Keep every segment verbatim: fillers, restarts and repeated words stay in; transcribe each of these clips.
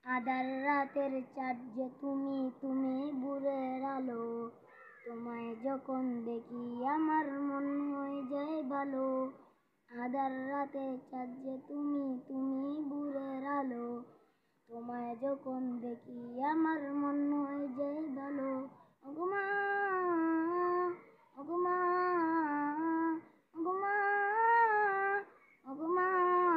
আধার রাতের চাঁদ যে তুমি, তুমি ভোরের আলো। তোমায় যখন দেখি আমার মন হয়ে যায় ভালো। আধার রাতের চাঁদ যে তুমি, তুমি ভোরের আলো। তোমায় যখন দেখি আমার মন হয়ে যায় ভালো। ওগো মা, ওগো মা, ওগো মা, ওগো মা,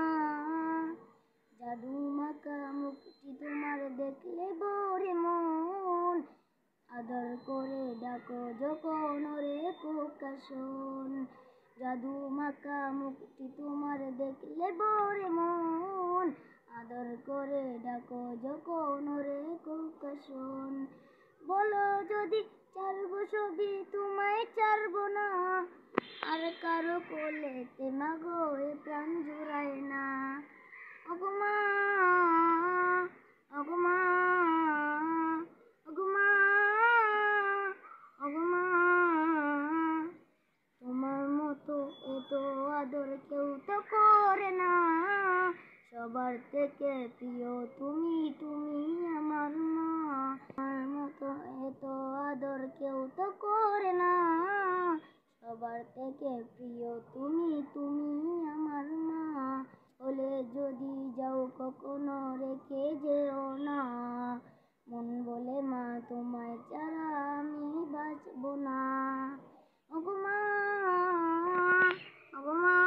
জাদু মাখা মুখটি তোমার দেখলে ভরে মন। আদর করে ডাকো যখন ওরে খোকা শোন। জাদু মাখা মুখটি তোমার দেখলে ভরে মন। আদর করে ডাকো যখন ওরে খোকা শোন। বলো যদি ছাড়বো সবই তোমায় ছাড়বো না। আর কারো কোলেতে মাগো এ প্রাণ জুড়ায় না। ওগো মা, ওগো মা, ওগো মা, ওগো মা, তোমার মতো এত আদর কেউ তো করে না। সবার থেকে প্রিয় তুমি, তুমি আমার মা। তোমার মতো এত আদর কেউ তো করে না। সবার থেকে প্রিয় তুমি, তুমি আমার মা। বলে যদি যাও কখনো রেখে যেও না। মন বলে মা তোমায় ছাড়া আমি বাঁচবো না। ওগো মা, ওগো মা,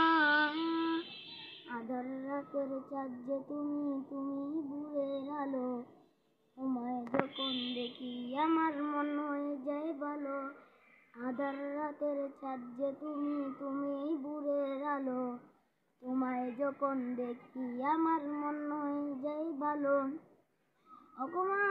আধার রাতের চাঁদ যে তুমি, তুমি ভোরের আলো। তোমায় যখন দেখি আমার মন হয়ে যায় ভালো। আধার রাতের চাঁদ যে তুমি, তুমি ভোরের আলো। তোমায় যখন দেখি আমার মন হয়ে যায় ভালো। ওগো মা,